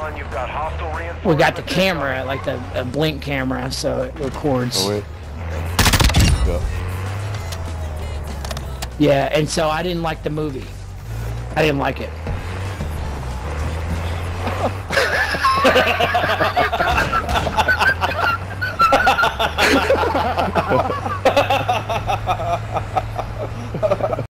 1, you've got hostile reinforcements. We got the camera, like the blink camera, so it records. Oh wait. Yeah, and so I didn't like the movie. I didn't like it.